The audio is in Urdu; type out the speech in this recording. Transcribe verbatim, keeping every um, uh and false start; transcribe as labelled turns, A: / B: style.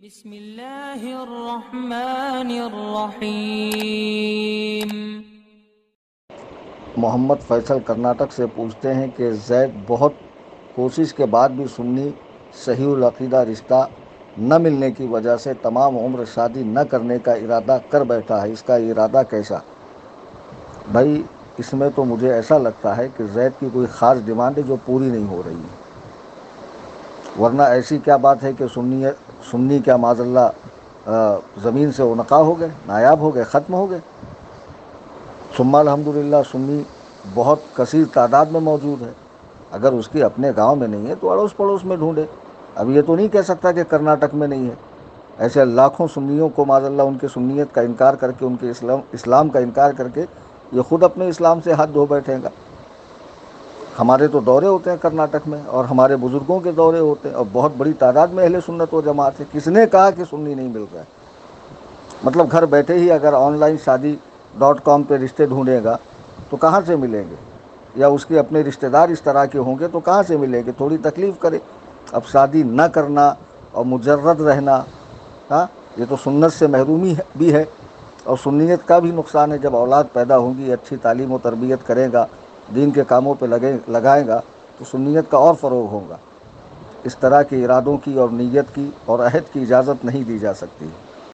A: بسم اللہ الرحمن الرحیم۔
B: محمد فیصل کرناٹک سے پوچھتے ہیں کہ زید بہت کوشش کے بعد بھی سنی صحیح العقیدہ رشتہ نہ ملنے کی وجہ سے تمام عمر شادی نہ کرنے کا ارادہ کر بیٹھا ہے، اس کا ارادہ کیسا؟ بھائی اس میں تو مجھے ایسا لگتا ہے کہ زید کی کوئی خاص ڈیمانڈ ہے جو پوری نہیں ہو رہی ہے، ورنہ ایسی کیا بات ہے کہ سنی سنی کیا معاذ اللہ زمین سے انقا ہو گئے، نایاب ہو گئے، ختم ہو گئے؟ ثم الحمدللہ سنی بہت کثیر تعداد میں موجود ہے، اگر اس کی اپنے گاؤں میں نہیں ہے تو اڑوس پڑوس میں ڈھونڈے۔ اب یہ تو نہیں کہہ سکتا کہ کرناٹک میں نہیں ہے، ایسے لاکھوں سنیوں کو معاذ اللہ ان کے سنیت کا انکار کر کے، ان کے اسلام اسلام کا انکار کر کے یہ خود اپنے اسلام سے ہاتھ دھو بیٹھے گا۔ ہمارے تو دورے ہوتے ہیں کرناٹک میں، اور ہمارے بزرگوں کے دورے ہوتے ہیں، اور بہت بڑی تعداد میں اہل سنت و جماعت ہے۔ کس نے کہا کہ سنی نہیں مل رہا ہے؟ مطلب گھر بیٹھے ہی اگر آن لائن شادی ڈاٹ کام پہ رشتے ڈھونڈے گا تو کہاں سے ملیں گے؟ یا اس کے اپنے رشتہ دار اس طرح کے ہوں گے تو کہاں سے ملیں گے؟ تھوڑی تکلیف کرے۔ اب شادی نہ کرنا اور مجرد رہنا، ہاں یہ تو سنت سے محرومی بھی ہے، اور سنیت کا بھی نقصان ہے۔ جب اولاد پیدا ہوں گی، اچھی تعلیم و تربیت کرے گا، دین کے کاموں پہ لگے لگائے گا تو سنیت کا اور فروغ ہوگا۔ اس طرح کے ارادوں کی اور نیت کی اور عہد کی اجازت نہیں دی جا سکتی۔